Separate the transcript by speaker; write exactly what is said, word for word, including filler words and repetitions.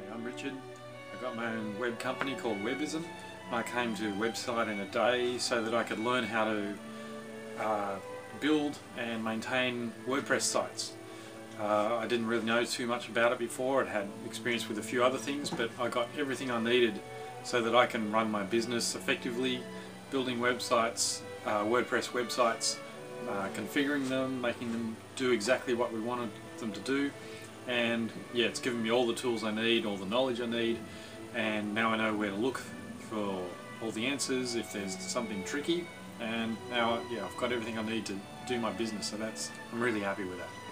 Speaker 1: I'm Richard. I've got my own web company called Webbism. I came to website in a day so that I could learn how to uh, build and maintain WordPress sites. Uh, I didn't really know too much about it before. I'd had experience with a few other things, but I got everything I needed so that I can run my business effectively, building websites, uh, WordPress websites, uh, configuring them, making them do exactly what we wanted them to do. And yeah, it's given me all the tools I need, all the knowledge I need, and now I know where to look for all the answers if there's something tricky. And now, yeah, I've got everything I need to do my business, so that's I'm really happy with that.